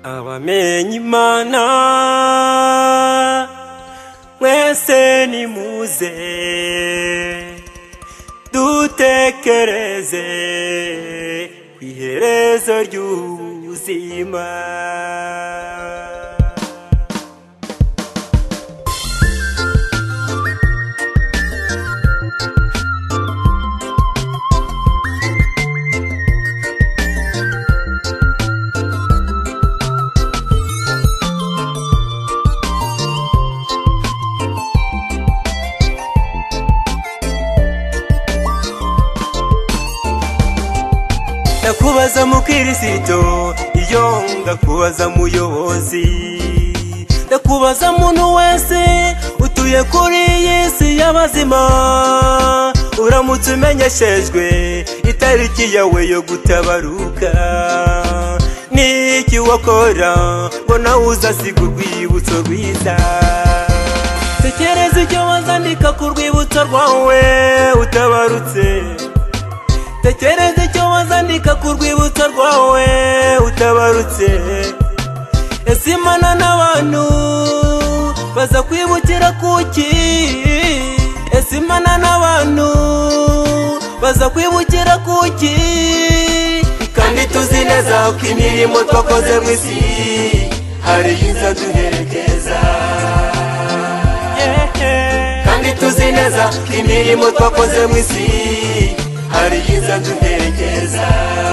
abamenye Imana mwese nimuze dutekereze kwiherezo ry'ubuzima. Ndakubaza mukristo, iyo ndakubaza muyobozi, ndakubaza muntu wese utuye kuri iyi si y'abazima, uramutse umenyeshejwe itariki yawe yo gutabaruka, niki wakora ngo nawe uzasiga urwibutso rwiza? Tekereza icyo wazandika ku rwibutso rwawe utabarutse, tekereza icyo wazandika ku rwibutso rwawe utabarutse. Ese Imana n'abantu baza kwibukira kuki? Ese Imana n'abantu baza kwibukira kuki? Kandi tuzi neza ko imirimo twakoze mu isi hari izaduherekeza, kandi tuzi neza ko imirimo twakoze mu isi hari izaduherekeza.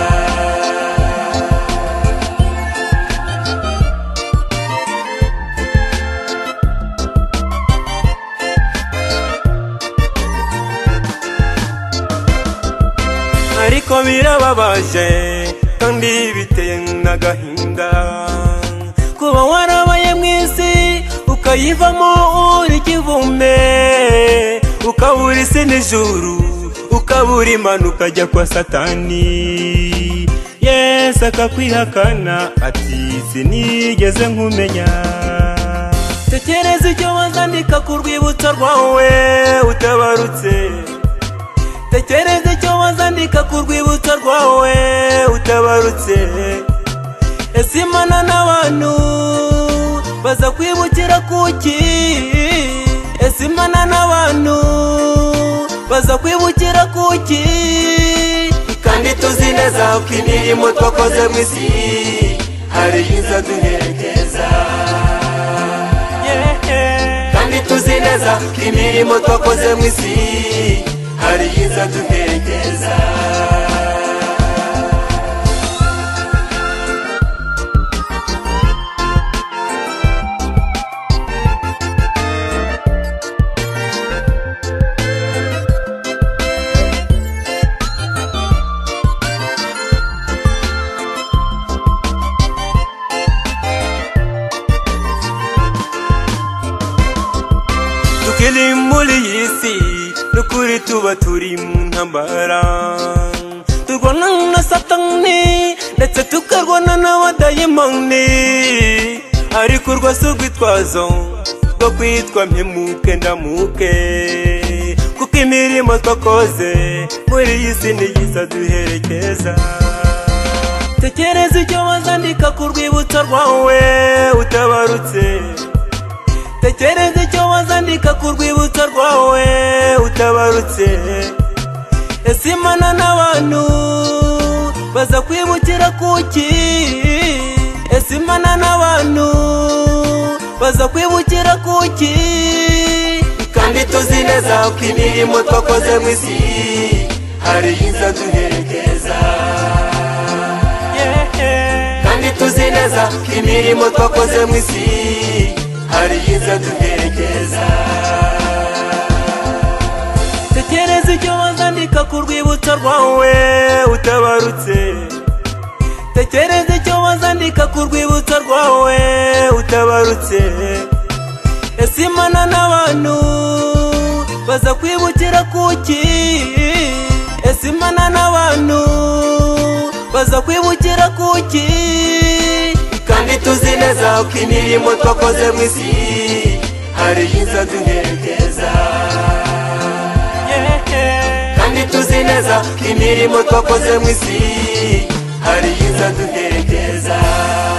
Ariko birababaje kandi biteye n'agahinda kuba warabaye mu isi ukayivamo uri ikivume, ukabura isi n'ijuru, ukabura Imana ukajya kwa Satani. Yesu akakwihakana ati sinigeze nkumenya. Tekereza icyo wazandika ku rwibutso rwawe utabarutse, tekereza icyo wazandika ku rwibutso rwawe utabarutse. Ese Imana n'abantu baza kwibukira kuki? Ese Imana n'abantu baza kwibukira kuki? Kandi tuzi neza ko imirimo twakoze mu isi hari izaduherekeza, kandi tuzi neza ko imirimo twakoze mu isi hari izaduherekeza. Tukiri muri iyi si nukuri tuba turi mu ntambara, turwana na Satani ndetse tukarwana n'abadayimoni, ariko urwose urwitwazo rwo kwitwa mpemuke ndamuke, kuko imirimo twakoze muri iyi si ntiyizaduherekeza. Tekereza icyo wazandika ku rwibutso rwawe utabarutse, tekereza icyo wazandika ku rwibutso rwawe utabarutse. Ese Imana n'abantu baza kwibukira kuki? Ese Imana n'abantu baza kwibukira kuki? Kandi tuzi neza ko imirimo twakoze mu isi hari izaduherekeza, kandi tuzi neza ko imirimo twakoze mu isi hari izaduherekeza. Tekereza icyo wazandika ku rwibutso rwawe utabarutse, tekereza icyo wazandika ku rwibutso rwawe utabarutse. Ese Imana n'abantu baza kwibukira kuki? Ese Imana n'abantu baza kwibukira kuki? Kandi tuzi neza ko imirimo twakoze mu isi hari izaduherekeza, kandi tuzi neza ko imirimo twakoze mu isi hari izaduherekeza.